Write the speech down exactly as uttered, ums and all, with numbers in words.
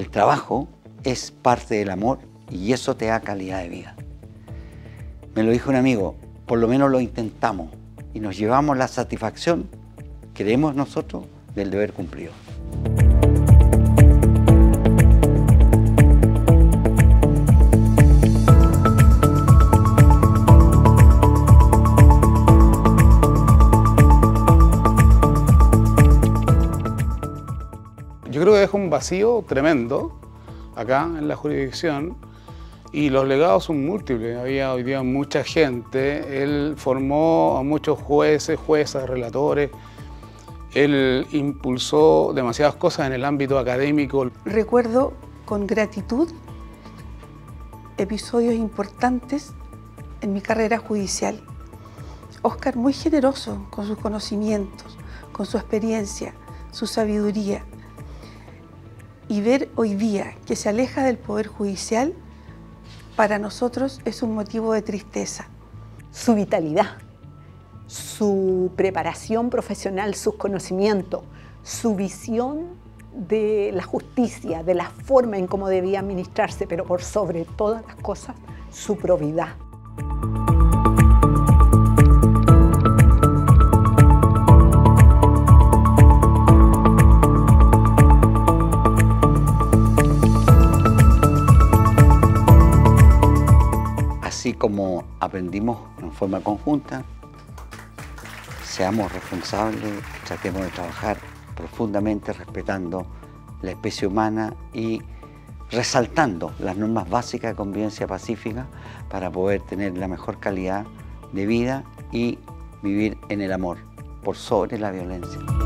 el trabajo es parte del amor y eso te da calidad de vida. Me lo dijo un amigo, por lo menos lo intentamos y nos llevamos la satisfacción, creemos nosotros, del deber cumplido. Yo creo que deja un vacío tremendo acá en la jurisdicción y los legados son múltiples. Había hoy día mucha gente, él formó a muchos jueces, juezas, relatores, él impulsó demasiadas cosas en el ámbito académico. Recuerdo con gratitud episodios importantes en mi carrera judicial. Óscar muy generoso con sus conocimientos, con su experiencia, su sabiduría. Y ver hoy día que se aleja del Poder Judicial, para nosotros es un motivo de tristeza. Su vitalidad, su preparación profesional, sus conocimientos, su visión de la justicia, de la forma en cómo debía administrarse, pero por sobre todas las cosas, su probidad. Así como aprendimos en forma conjunta, seamos responsables, tratemos de trabajar profundamente respetando la especie humana y resaltando las normas básicas de convivencia pacífica para poder tener la mejor calidad de vida y vivir en el amor por sobre la violencia.